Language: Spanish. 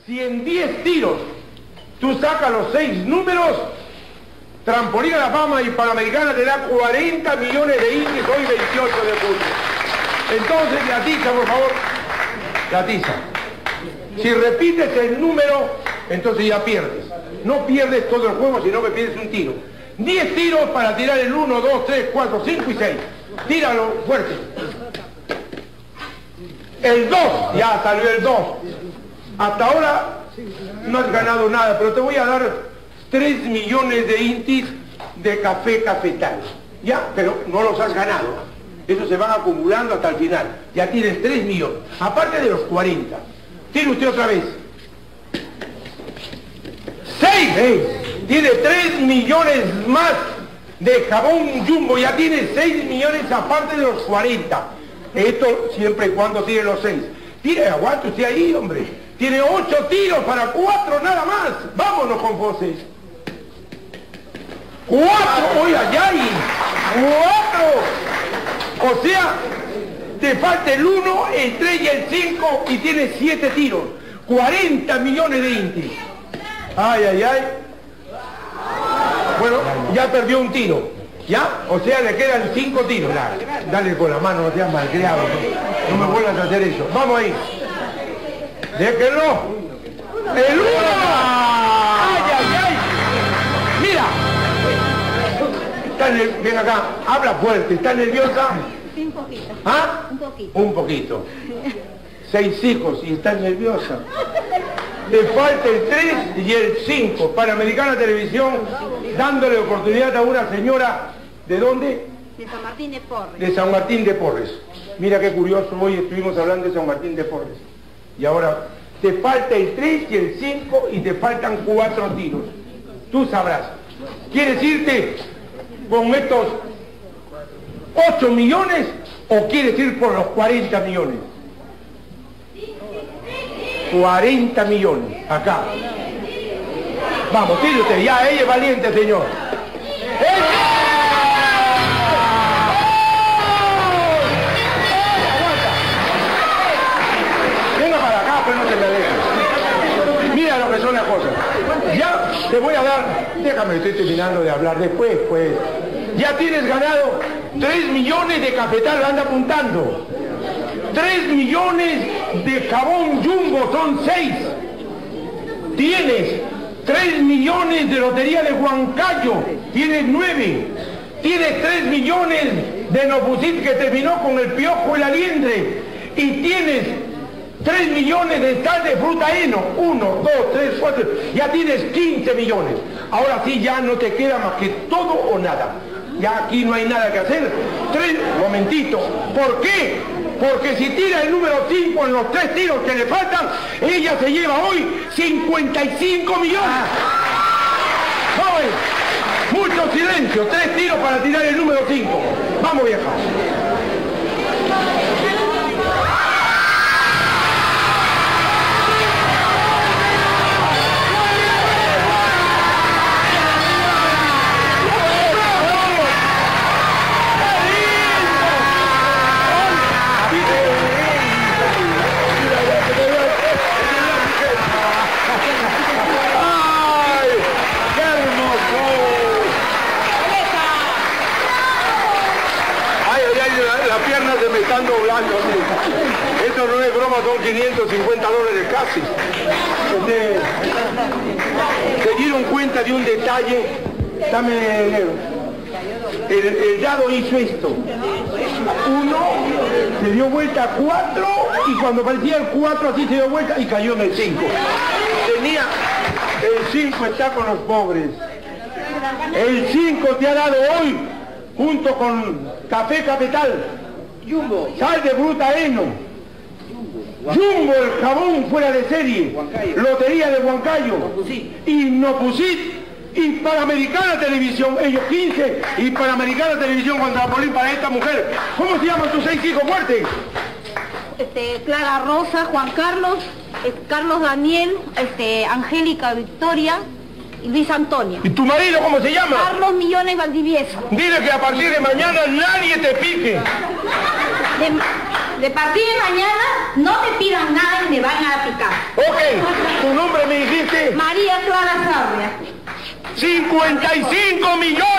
Si en 10 tiros tú sacas los 6 números, Trampolín a la Fama y Panamericana te da 40 millones de indies hoy 28 de julio. Entonces, la tiza, por favor. La tiza. Si repites el número, entonces ya pierdes. No pierdes todo el juego, sino que pierdes un tiro. 10 tiros para tirar el 1, 2, 3, 4, 5 y 6. Tíralo fuerte. El 2, ya salió el 2. Hasta ahora no has ganado nada, pero te voy a dar 3 millones de intis de café cafetal. Ya, pero no los has ganado. Esos se van acumulando hasta el final. Ya tienes 3 millones, aparte de los 40. Tire usted otra vez. 6. Tiene 3 millones más de jabón Jumbo. Ya tiene 6 millones aparte de los 40. Esto siempre y cuando tire los 6. Tire, aguante usted ahí, hombre. Tiene 8 tiros para 4 nada más. Vámonos con José. 4, oiga, ya hay 4. O sea, te falta el 1, el 3 y el 5 y tienes 7 tiros. 40 millones de intis. Ay, ay, ay. Bueno, ya perdió un tiro. ¿Ya? O sea, le quedan 5 tiros. Dale con la mano, no seas malcriado. No me vuelvas a hacer eso. Vamos ahí. Déjenlo. ¡El 1! ¡Ay, ay, ay! ¡Mira! Ven acá, habla fuerte. ¿Estás nerviosa? Un poquito. ¿Ah? Un poquito. Un poquito. 6 hijos y estás nerviosa. Le falta el 3 y el 5. Panamericana Televisión, dándole oportunidad a una señora, ¿de dónde? De San Martín de Porres. De San Martín de Porres. Mira qué curioso, hoy estuvimos hablando de San Martín de Porres. Y ahora, te falta el 3 y el 5 y te faltan 4 tiros. Tú sabrás. ¿Quieres irte con estos 8 millones o quieres ir por los 40 millones? 40 millones, acá. Vamos, tire usted, ya, ella es valiente, señor. Venga para acá, pero no te me dejes. Mira lo que son las cosas. Ya te voy a dar, déjame, estoy terminando de hablar después, pues. Ya tienes ganado 3 millones de cafetal, anda apuntando. 3 millones de jabón Jumbo, son 6. Tienes 3 millones de lotería de Huancayo, tienes 9. Tienes 3 millones de Nopusit que terminó con el piojo y la liendre. Y tienes 3 millones de sal de fruta heno. 1, 2, 3, 4. Ya tienes 15 millones. Ahora sí ya no te queda más que todo o nada. Ya aquí no hay nada que hacer. Momentito. ¿Por qué? Porque si tira el número 5 en los 3 tiros que le faltan, ella se lleva hoy 55 millones. Vamos, mucho silencio, 3 tiros para tirar el número 5. Vamos, vieja. Se me están doblando. Esto no es broma, son $550 casi. Se dieron cuenta de un detalle. Dame dinero. El dado hizo esto. 1, se dio vuelta a 4 y cuando parecía el 4 así se dio vuelta y cayó en el 5. Tenía, el 5 está con los pobres. El 5 te ha dado hoy, junto con café capital, Jumbo, sal de fruta heno, Jumbo, el jabón fuera de serie, lotería de Huancayo, y Nopusit, y Panamericana Televisión, ellos 15, y Panamericana Televisión contra Trampolín para esta mujer. ¿Cómo se llaman tus 6 hijos fuertes? Clara Rosa, Juan Carlos, Carlos Daniel, Angélica Victoria y Luis Antonio. ¿Y tu marido cómo se llama? Carlos Millones Valdivieso. Dile que a partir de mañana nadie te pique. De partir de mañana no te pidan nada y me van a picar. Ok, tu nombre. nombre? María Clara Sarria. 55 millones.